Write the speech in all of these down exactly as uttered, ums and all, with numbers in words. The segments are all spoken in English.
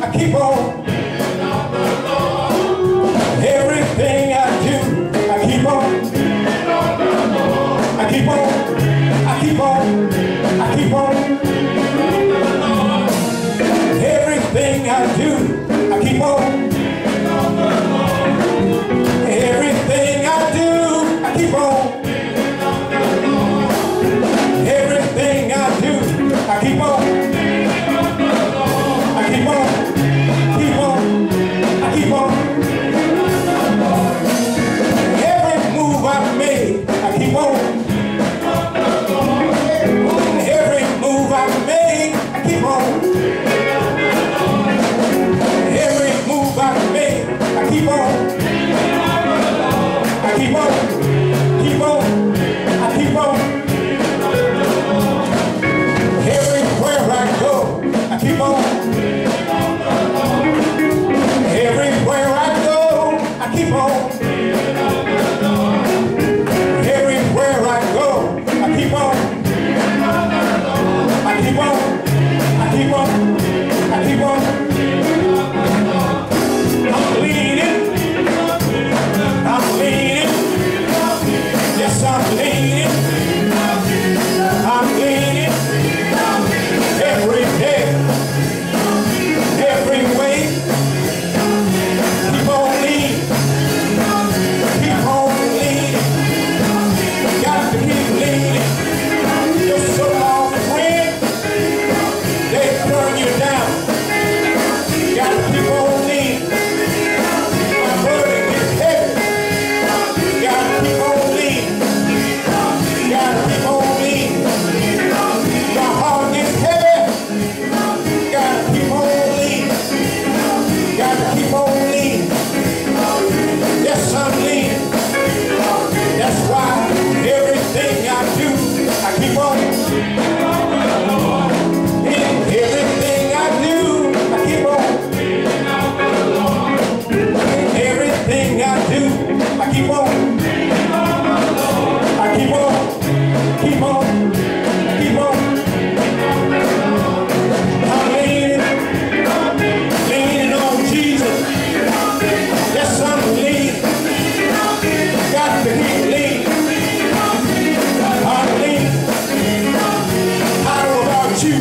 I keep on. Everything I do, I keep on. I keep on. I keep on. I keep on. Everything I do, I keep on. Everything I do, I keep on. Everything I do, I keep on. I keep on. Keep on. I keep on. Every move I made, I keep on. Every move I made, I keep on. Every move I made, I keep on. I keep on. Keep on. I keep on. Everywhere I go, I keep on. Everywhere I go, I keep on. Everywhere I go, I keep on. I keep on. I keep on. I keep on. I'm leaning. I'm leaning. Yes, I'm leaning. I'm leaning. Every day. Every way. Keep on leaning. Keep on leaning. Got to keep leaning. You're so long when they turn you down. Got to keep on leaning. My burden is heavy. Got to keep on leaning. Got to keep on leaning. My heart is heavy. Got to keep on leaning. Got to keep on leaning. Yes, I'm leaning. That's why everything I do, I keep on. In everything I do, I keep on. In everything I do, I keep on. I keep on. Keep on. Keep on. I'm leaning. Leaning on Jesus. Yes, I'm leaning. Got to keep leaning. I'm leaning. How about you?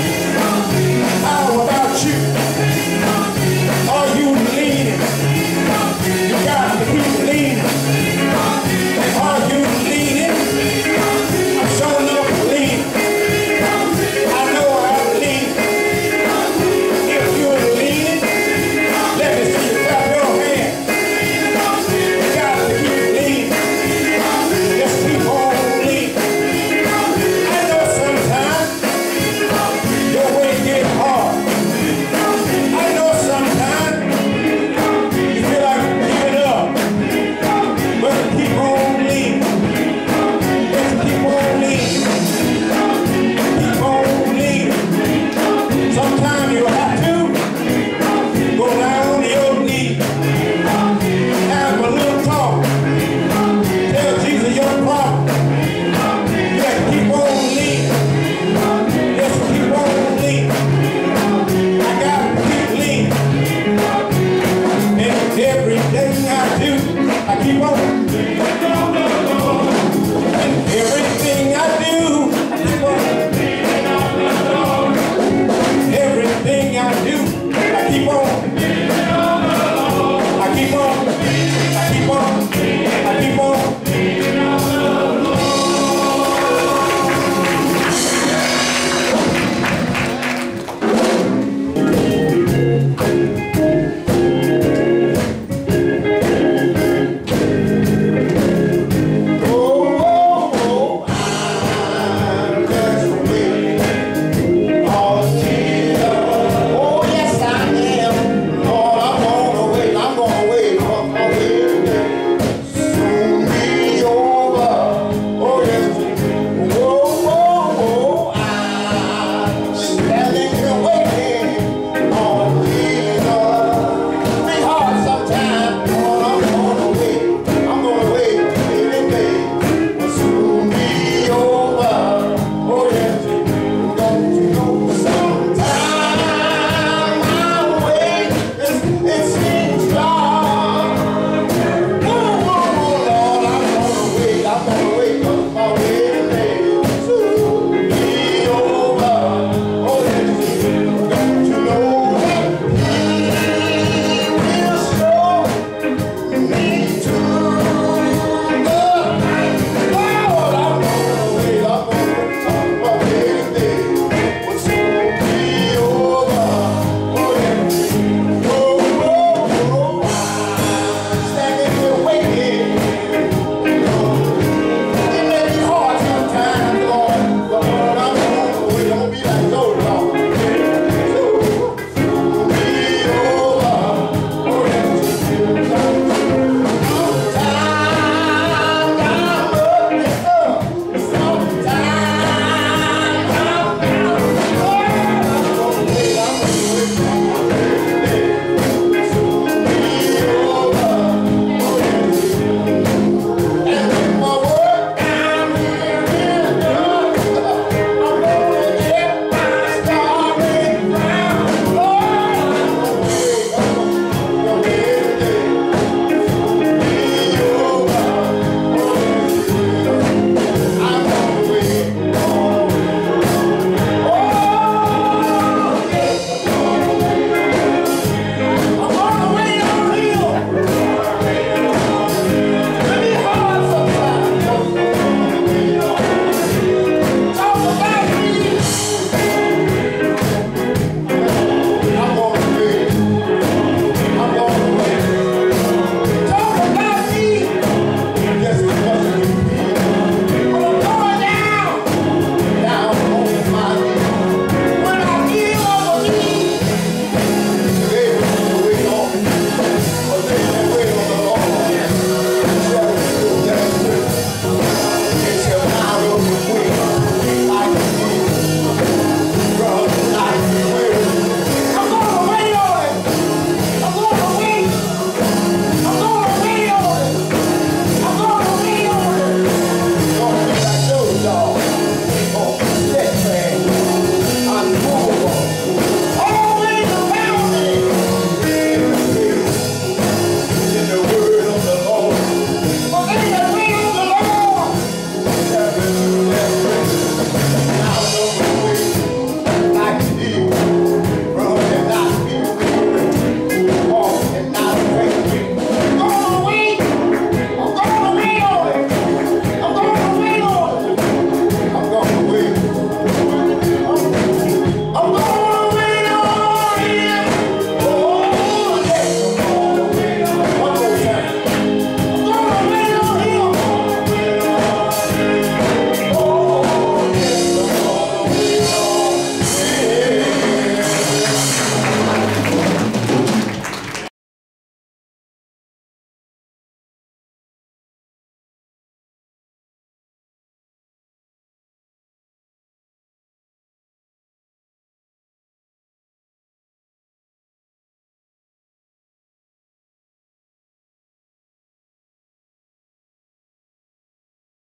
How about you? Are you leaning? You got to keep leaning. Are you leaning? I'm showing up leaning. I know I'm leaning. If you're leaning, let me see you clap your hands. You got to keep leaning. Just keep on leaning. I know sometimes your way get hard. I know sometimes you feel like giving up. But keep on leaning. Just keep on leaning. Keep on leaning. Sometimes you have to go down on your knees. Have a little talk. Tell Jesus your problem. Just keep on leaning. Just keep on leaning. I gotta keep leaning. And everything I do, I keep on.